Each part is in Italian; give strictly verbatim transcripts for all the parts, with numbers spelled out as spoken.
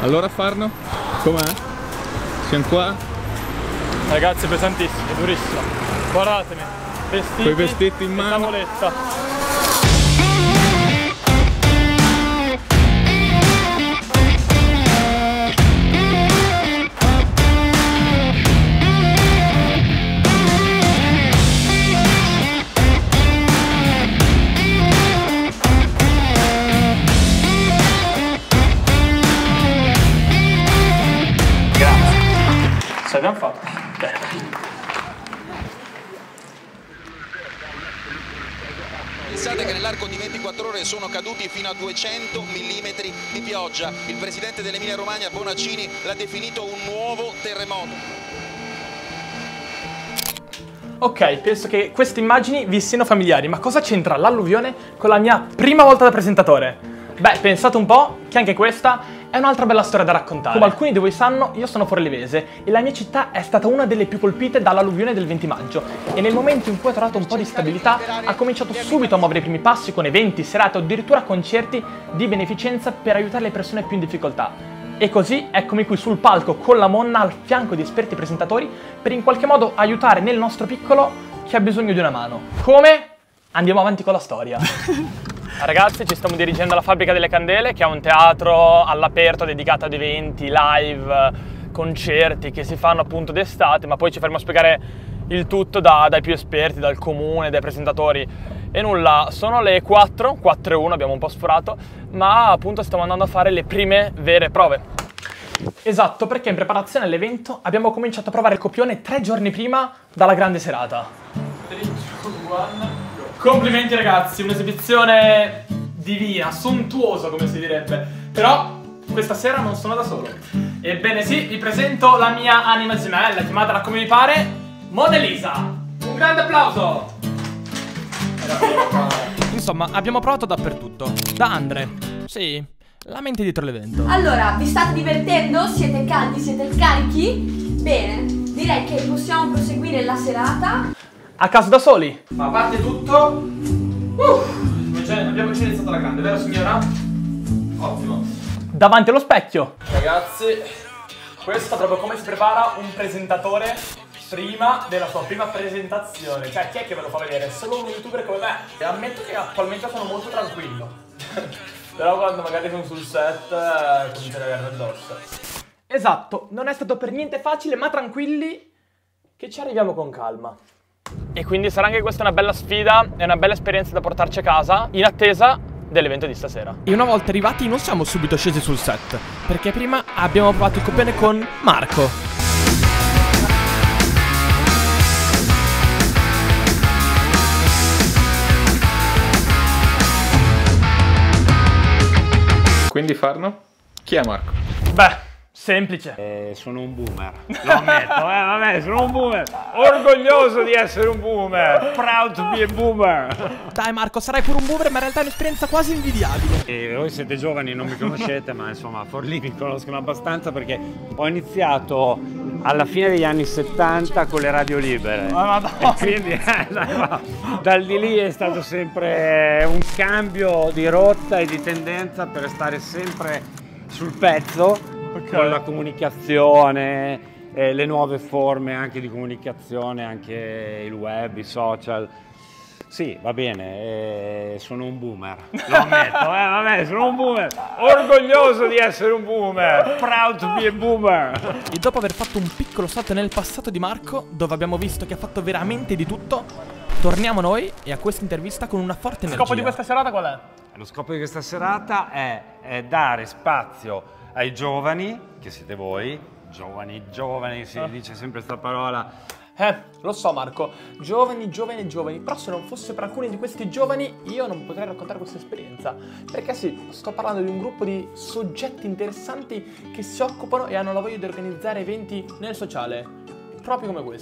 Allora Farno, com'è? Siamo qua? Ragazzi, è pesantissimo, è durissimo. Guardatemi, vestiti, quei vestiti in mano. Tavoletta. Ce l'abbiamo fatta. Bene. Pensate che nell'arco di ventiquattro ore sono caduti fino a duecento millimetri di pioggia. Il presidente dell'Emilia Romagna, Bonaccini, l'ha definito un nuovo terremoto. Ok, penso che queste immagini vi siano familiari, ma cosa c'entra l'alluvione con la mia prima volta da presentatore? Beh, pensate un po' che anche questa è un'altra bella storia da raccontare. Come alcuni di voi sanno, io sono forlivese e la mia città è stata una delle più colpite dall'alluvione del venti maggio e nel momento in cui ha trovato un po' di stabilità ha cominciato subito a muovere i primi passi con eventi, serate o addirittura concerti di beneficenza per aiutare le persone più in difficoltà. E così eccomi qui sul palco con la Monna al fianco di esperti presentatori per in qualche modo aiutare nel nostro piccolo chi ha bisogno di una mano. Come? Andiamo avanti con la storia. Ragazzi, ci stiamo dirigendo alla Fabbrica delle Candele, che è un teatro all'aperto dedicato ad eventi, live, concerti che si fanno appunto d'estate, ma poi ci faremo spiegare il tutto da, dai più esperti, dal comune, dai presentatori. E nulla, sono le quattro, quattro e uno, abbiamo un po' sforato, ma appunto stiamo andando a fare le prime vere prove. Esatto, perché in preparazione all'evento abbiamo cominciato a provare il copione tre giorni prima dalla grande serata. tre, due, uno... Complimenti ragazzi, un'esibizione divina, sontuosa come si direbbe. Però questa sera non sono da solo. Ebbene sì, vi presento la mia anima gemella, chiamatela come vi pare, Monelisa. Un grande applauso! Insomma, abbiamo provato dappertutto. Da Andre, sì, la mente dietro l'evento. Allora, vi state divertendo? Siete caldi? Siete carichi? Bene, direi che possiamo proseguire la serata. A caso da soli. Ma a parte tutto, uh, abbiamo già iniziato la grande, vero signora? Ottimo. Davanti allo specchio. Ragazzi, questo è proprio come si prepara un presentatore prima della sua prima presentazione. Cioè, chi è che ve lo fa vedere? Solo un youtuber come me. E ammetto che attualmente sono molto tranquillo. Però quando magari sono sul set eh, comincio a cagare addosso. Esatto, non è stato per niente facile, ma tranquilli che ci arriviamo con calma. E quindi sarà anche questa una bella sfida e una bella esperienza da portarci a casa in attesa dell'evento di stasera. E una volta arrivati non siamo subito scesi sul set, perché prima abbiamo provato il copione con Marco. Quindi Farno? Chi è Marco? Beh, semplice. Eh, sono un boomer, lo ammetto, eh, vabbè, sono un boomer, orgoglioso di essere un boomer, proud to be a boomer. Dai Marco, sarai pure un boomer, ma in realtà è un'esperienza quasi invidiabile. E voi siete giovani, non mi conoscete, ma insomma, a Forlì mi conoscono abbastanza perché ho iniziato alla fine degli anni settanta con le radio libere. Ma e quindi eh, dai, dal di lì è stato sempre un cambio di rotta e di tendenza per stare sempre sul pezzo. Okay. Con la comunicazione, eh, le nuove forme anche di comunicazione, anche il web, i social. Sì, va bene, eh, sono un boomer, lo ammetto, eh, vabbè, sono un boomer, orgoglioso di essere un boomer, proud to be a boomer. E dopo aver fatto un piccolo salto nel passato di Marco, dove abbiamo visto che ha fatto veramente di tutto, torniamo noi e a questa intervista con una forte energia. Lo scopo di questa serata qual è? Lo scopo di questa serata è, è dare spazio ai giovani, che siete voi, giovani, giovani, si dice sempre questa parola. Eh, lo so Marco, giovani, giovani, giovani, però se non fosse per alcuni di questi giovani io non potrei raccontare questa esperienza. Perché sì, sto parlando di un gruppo di soggetti interessanti che si occupano e hanno la voglia di organizzare eventi nel sociale, proprio come questo.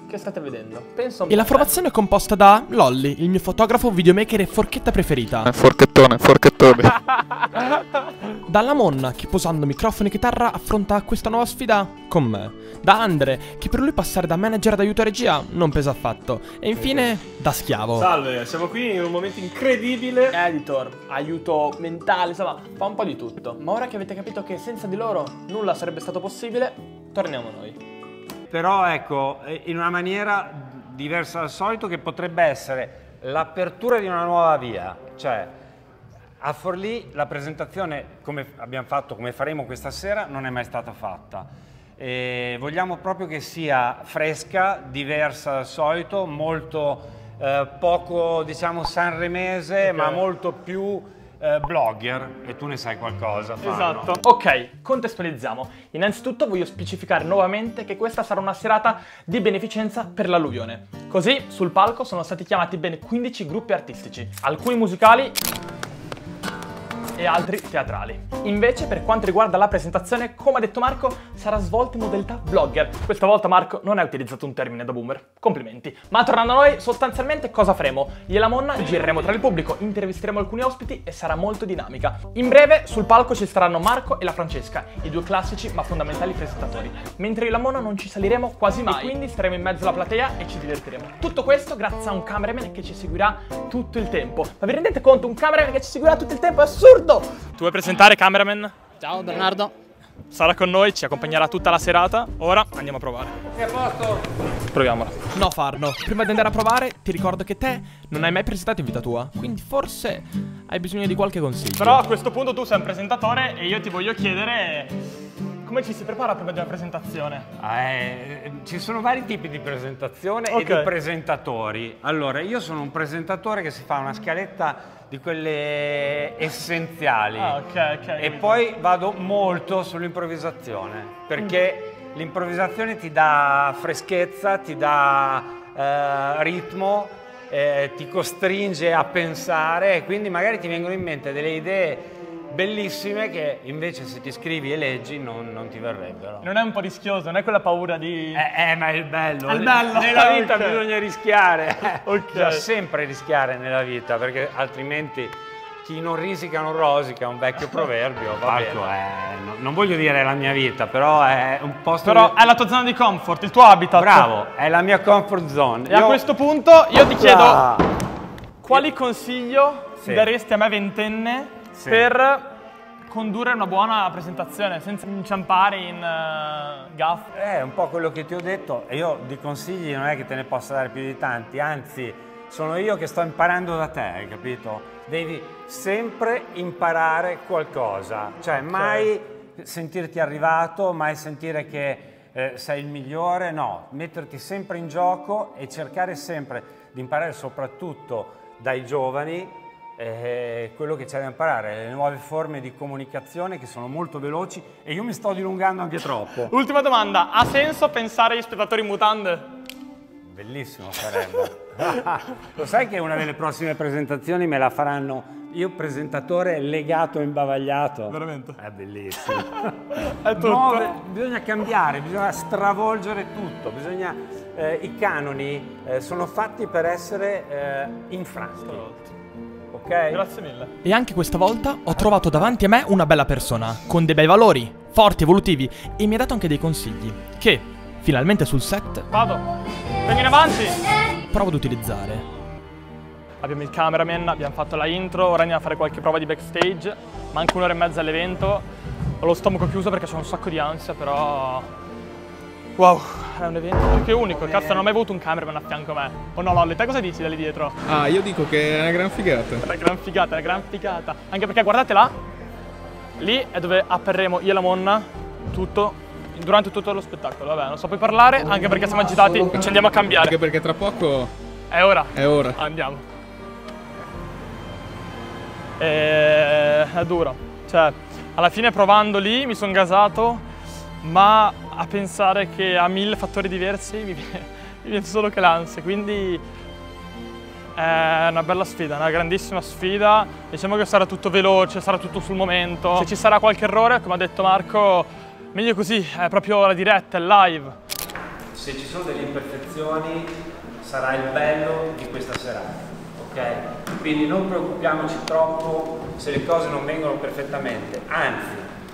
che state vedendo. Penso E la formazione è composta da Lolly, il mio fotografo, videomaker e forchetta preferita. Forchettone, forchettone. Dalla Monna, che posando microfono e chitarra affronta questa nuova sfida con me. Da Andre, che per lui passare da manager ad aiuto regia non pesa affatto. E infine, da Schiavo. Salve, siamo qui in un momento incredibile. Editor, aiuto mentale, insomma, fa un po' di tutto. Ma ora che avete capito che senza di loro nulla sarebbe stato possibile, torniamo noi. Però ecco, in una maniera diversa dal solito, che potrebbe essere l'apertura di una nuova via. Cioè, a Forlì la presentazione, come abbiamo fatto, come faremo questa sera, non è mai stata fatta. E vogliamo proprio che sia fresca, diversa dal solito, molto eh, poco, diciamo, sanremese, okay, ma molto più eh, blogger, e tu ne sai qualcosa. Fanno. Esatto. Ok, contestualizziamo. Innanzitutto voglio specificare nuovamente che questa sarà una serata di beneficenza per l'alluvione. Così, sul palco sono stati chiamati ben quindici gruppi artistici, alcuni musicali e altri teatrali. Invece, per quanto riguarda la presentazione, come ha detto Marco, sarà svolta in modalità vlogger. Questa volta Marco non ha utilizzato un termine da boomer. Complimenti. Ma tornando a noi, sostanzialmente cosa faremo? Io e la Monna gireremo tra il pubblico, intervisteremo alcuni ospiti e sarà molto dinamica. In breve, sul palco ci saranno Marco e la Francesca, i due classici ma fondamentali presentatori. Mentre io e la Monna non ci saliremo quasi mai, e quindi staremo in mezzo alla platea e ci divertiremo. Tutto questo grazie a un cameraman che ci seguirà tutto il tempo. Ma vi rendete conto? Un cameraman che ci seguirà tutto il tempo è assurdo! Tu vuoi presentare, cameraman? Ciao Bernardo. Sarà con noi, ci accompagnerà tutta la serata. Ora andiamo a provare. Sei a posto? Proviamolo. No, Farno, prima di andare a provare ti ricordo che te non hai mai presentato in vita tua, quindi forse hai bisogno di qualche consiglio. Però a questo punto tu sei un presentatore e io ti voglio chiedere come ci si prepara prima di una presentazione. Eh, ci sono vari tipi di presentazione, okay, e di presentatori. Allora, io sono un presentatore che si fa una scaletta di quelle essenziali. Ah, ok, ok. E poi vado molto sull'improvvisazione, perché mm. l'improvvisazione ti dà freschezza, ti dà eh, ritmo, eh, ti costringe a pensare, e quindi magari ti vengono in mente delle idee bellissime che invece se ti scrivi e leggi non, non ti verrebbero. Non è un po' rischioso, non è quella paura di... Eh, eh ma è il bello. È il bello. Nella vita okay, bisogna rischiare. Okay. Bisogna sempre rischiare nella vita, perché altrimenti chi non risica non rosica, è un vecchio proverbio. Marco, è, no, non voglio dire la mia vita, però è un posto... Però di... è la tua zona di comfort, il tuo habitat. Bravo, è la mia comfort zone. E io... a questo punto io ti chiedo ah. quali consiglio sì. daresti a me ventenne sì. per condurre una buona presentazione senza inciampare in uh, gaff? È un po' quello che ti ho detto, e io di consigli non è che te ne possa dare più di tanti, anzi sono io che sto imparando da te, hai capito? Devi sempre imparare qualcosa, cioè okay, mai sentirti arrivato, mai sentire che eh, sei il migliore, no, metterti sempre in gioco e cercare sempre di imparare, soprattutto dai giovani, eh, quello che c'è da imparare, le nuove forme di comunicazione che sono molto veloci, e io mi sto dilungando anche troppo. Ultima domanda, ha senso pensare agli spettatori in mutande? Bellissimo sarebbe. Lo sai che una delle prossime presentazioni me la faranno io, presentatore legato e imbavagliato? Veramente? È bellissimo. È tutto. No, bisogna cambiare, bisogna stravolgere tutto, bisogna, eh, i canoni eh, sono fatti per essere eh, infranti. Ok? Grazie mille. E anche questa volta ho trovato davanti a me una bella persona, con dei bei valori, forti, evolutivi, e mi ha dato anche dei consigli, che, finalmente sul set, vado, vengo in avanti, provo ad utilizzare. Abbiamo il cameraman, abbiamo fatto la intro, ora andiamo a fare qualche prova di backstage, manca un'ora e mezza all'evento, ho lo stomaco chiuso perché c'ho un sacco di ansia, però... Wow, è un evento più che unico, cazzo, non ho mai avuto un cameraman a fianco a me. Oh no, Lolly, te cosa dici da lì dietro? Ah, io dico che è una gran figata. È una gran figata, è una gran figata. Anche perché guardate là, lì è dove apparremo io e la Monna, tutto, durante tutto lo spettacolo. Vabbè, non so poi parlare, anche perché siamo agitati e ci andiamo a cambiare. Anche perché tra poco... È ora. È ora. Andiamo. E... È duro. Cioè, alla fine provando lì mi sono gasato, ma a pensare che a mille fattori diversi mi viene, mi viene solo che l'ansia, quindi è una bella sfida, una grandissima sfida. Diciamo che sarà tutto veloce, sarà tutto sul momento. Se ci sarà qualche errore, come ha detto Marco, meglio così, è proprio la diretta, è live. se ci sono delle imperfezioni sarà il bello di questa serata, ok? Quindi non preoccupiamoci troppo se le cose non vengono perfettamente, anzi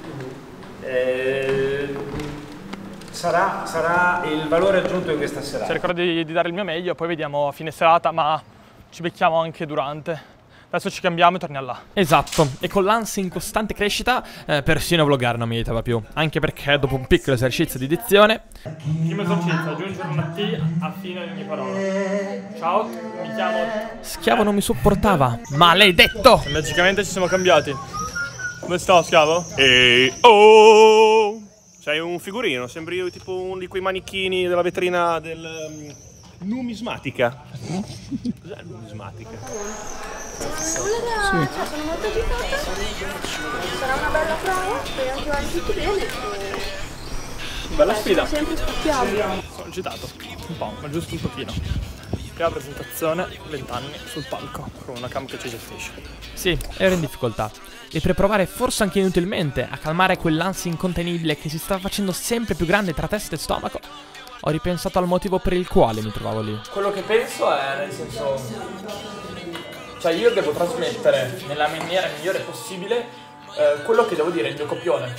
eh, sarà, sarà il valore aggiunto di questa serata. Cercherò di, di dare il mio meglio, poi vediamo a fine serata, ma ci becchiamo anche durante. Adesso ci cambiamo e torniamo là. Esatto, e con l'ansia in costante crescita, eh, persino vloggare non mi aiutava più. Anche perché dopo un piccolo esercizio di dizione... Primo esercizio, aggiungere una T a fine di ogni parola. Ciao, mi chiamo... Schiavo non mi sopportava, maledetto! E magicamente ci siamo cambiati. Come sto, Schiavo? Ehi, oh! Sei un figurino, sembri io tipo uno di quei manichini della vetrina del... Um, numismatica. Cos'è numismatica? Allora, cioè, sono molto agitata. Sarà una bella prova, speriamo che vada tutto bene. Bella sfida. Sempre scoppiamo. Sono agitato, un po', ma giusto un pochino. Prima presentazione, venti anni, sul palco, con una cam che ci gestisce. Sì, ero in difficoltà. E per provare forse anche inutilmente a calmare quell'ansia incontenibile che si stava facendo sempre più grande tra testa e stomaco, ho ripensato al motivo per il quale mi trovavo lì. Quello che penso è, nel senso... Cioè io devo trasmettere nella maniera migliore possibile eh, quello che devo dire, il mio copione.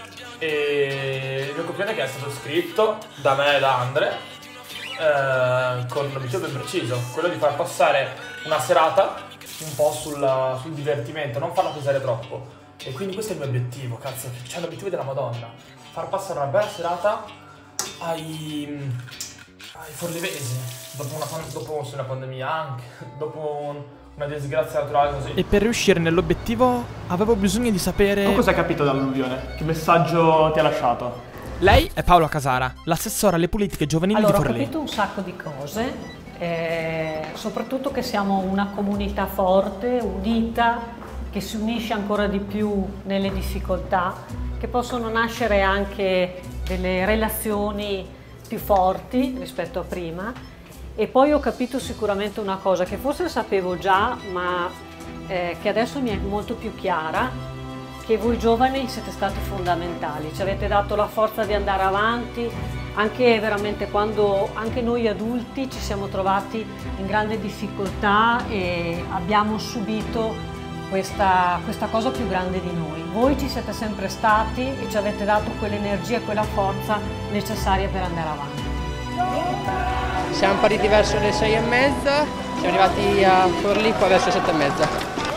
E il mio copione che è stato scritto da me e da Andre eh, con un obiettivo ben preciso, quello di far passare una serata un po' sul, sul divertimento, non farla pesare troppo. E quindi questo è il mio obiettivo, cazzo, c'è l'obiettivo della Madonna, far passare una bella serata ai, ai forlivesi, dopo una, dopo una pandemia anche, dopo un, una disgrazia naturale così. E per riuscire nell'obiettivo avevo bisogno di sapere... Tu cosa hai capito dall'alluvione? Che messaggio ti ha lasciato? Lei è Paola Casara, l'assessora alle politiche giovanili allora, di Forlì. Ho capito un sacco di cose, eh, soprattutto che siamo una comunità forte, unita, che si unisce ancora di più nelle difficoltà, che possono nascere anche delle relazioni più forti rispetto a prima. E poi ho capito sicuramente una cosa che forse sapevo già, ma eh, che adesso mi è molto più chiara, che voi giovani siete stati fondamentali, ci avete dato la forza di andare avanti, anche veramente quando anche noi adulti ci siamo trovati in grande difficoltà e abbiamo subito questa, questa cosa più grande di noi. Voi ci siete sempre stati e ci avete dato quell'energia e quella forza necessaria per andare avanti. Siamo partiti verso le sei e mezza, siamo arrivati a Forlì poi verso le sette e mezza.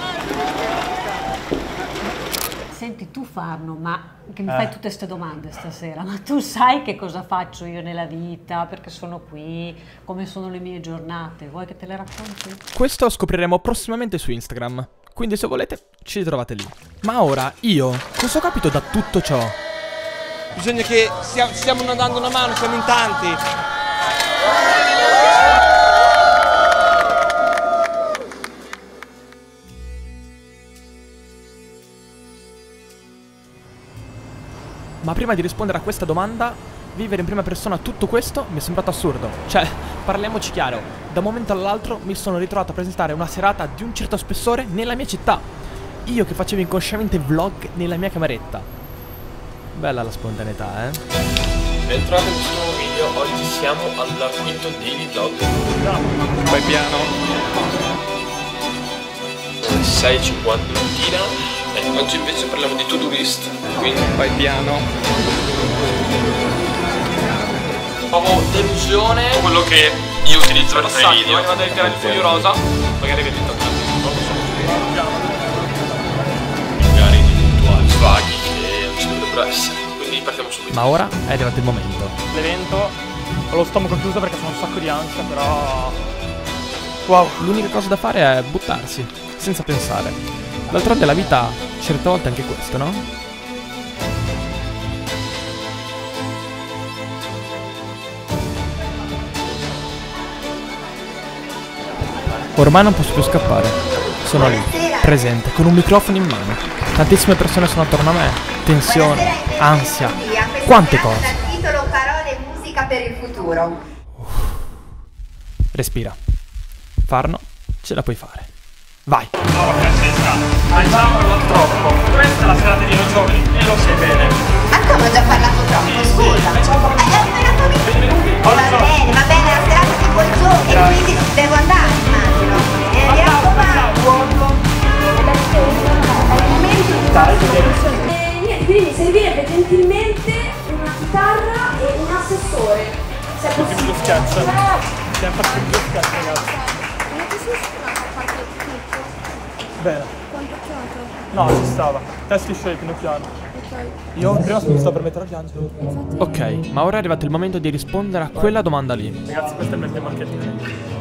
Senti, tu Farno, ma che mi eh. fai tutte queste domande stasera, ma tu sai che cosa faccio io nella vita, perché sono qui, come sono le mie giornate, vuoi che te le racconti? Questo scopriremo prossimamente su Instagram, quindi se volete ci trovate lì. Ma ora, io, cosa ho capito da tutto ciò? Bisogna che stiamo, stiamo dando una mano, siamo in tanti. Ma prima di rispondere a questa domanda, vivere in prima persona tutto questo mi è sembrato assurdo. Cioè, parliamoci chiaro, da un momento all'altro mi sono ritrovato a presentare una serata di un certo spessore nella mia città. Io che facevo inconsciamente vlog nella mia cameretta. Bella la spontaneità, eh? Bentrovati in questo nuovo video, oggi siamo al quinto daily vlog. Vai piano. sei e cinquanta mattina. Eh, oggi invece parliamo di to-do list, quindi vai piano. Nuovo delusione, quello che io utilizzo per fare i video. Vado a tirare il foglio rosa, magari avete toccato, non lo so. Magari di puntuali svaghi che non ci dovrebbero essere, quindi partiamo subito. Ma ora è arrivato il momento. L'evento, ho lo stomaco chiuso perché sono un sacco di ansia, però... Wow. L'unica cosa da fare è buttarsi, senza pensare. D'altronde la vita, certe volte è anche questo, no? Ormai non posso più scappare. Sono lì, presente, con un microfono in mano. Tantissime persone sono attorno a me. Tensione, ansia, quante cose. Dal titolo Parole e musica per il futuro. Respira. Farno, ce la puoi fare. Vai! Oh, Francesca, hai già parlato troppo. Questa è la serata di noi giovani e lo sai bene. Ma come ho già parlato troppo? Scusa. Hai appena finito? quindi mi servirebbe gentilmente una chitarra e un assessore. Se è possibile. Scherzo. Stiamo facendo due scherzi, ragazzi. Bene. Quanto chiato? No, ci stava. Testi scegli piano piano. Ok. Io prima mi sto per mettere a piangere. Ok, ma ora è arrivato il momento di rispondere a quella domanda lì. Ragazzi, questo è il mio primo marketing.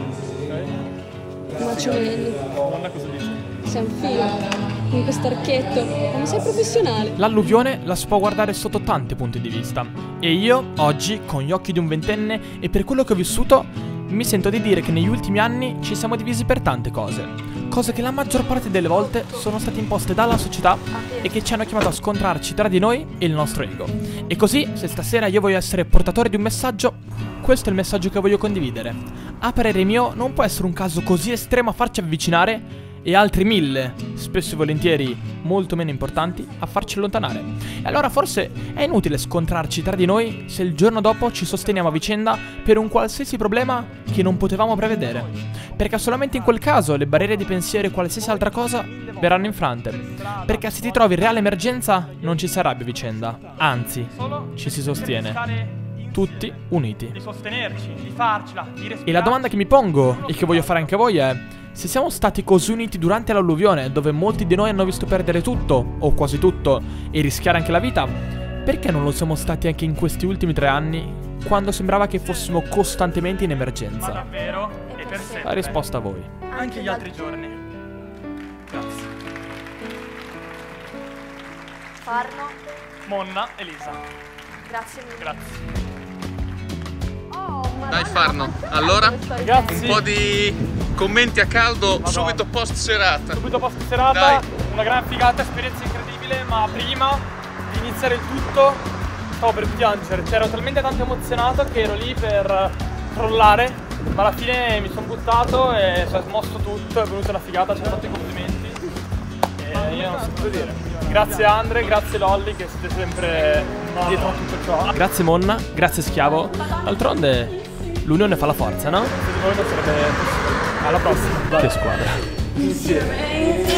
Macelli. Guarda cosa dice. Sei un figo. Con questo archetto. Come sei professionale. L'alluvione la si può guardare sotto tanti punti di vista. E io, oggi, con gli occhi di un ventenne e per quello che ho vissuto, mi sento di dire che negli ultimi anni ci siamo divisi per tante cose. Cose che la maggior parte delle volte sono state imposte dalla società e che ci hanno chiamato a scontrarci tra di noi e il nostro ego. E così, se stasera io voglio essere portatore di un messaggio, questo è il messaggio che voglio condividere. A parere mio, non può essere un caso così estremo a farci avvicinare e altri mille, spesso e volentieri molto meno importanti, a farci allontanare. E allora forse è inutile scontrarci tra di noi se il giorno dopo ci sosteniamo a vicenda per un qualsiasi problema che non potevamo prevedere. Perché solamente in quel caso le barriere di pensiero e qualsiasi altra cosa verranno infrante. Perché se ti trovi in reale emergenza non ci sarebbe vicenda, anzi, ci si sostiene. Tutti uniti. Di sostenerci, di farcela, di respirare. E la domanda che mi pongo e che voglio fare anche a voi è: se siamo stati così uniti durante l'alluvione, dove molti di noi hanno visto perdere tutto, o quasi tutto, e rischiare anche la vita, perché non lo siamo stati anche in questi ultimi tre anni, quando sembrava che fossimo costantemente in emergenza? Ma davvero? E per sempre? La risposta a voi. Anche gli altri giorni. Grazie. Farno. Monna, Elisa. Grazie mille. Grazie. Dai Farno, allora Ragazzi, un po' di commenti a caldo subito post serata. Subito post serata, Dai. una gran figata, esperienza incredibile, ma prima di iniziare il tutto stavo per piangere, cioè ero talmente tanto emozionato che ero lì per crollare, ma alla fine mi sono buttato e si è smosso tutto, è venuta una figata, ci hanno fatto i complimenti e io non so cosa dire. Grazie Andre, grazie Lolli che siete sempre dietro a tutto ciò. Grazie Monna, grazie Schiavo. D'altronde l'unione fa la forza, no? Secondo me sarebbe possibile. Alla prossima. Che squadra. Insieme.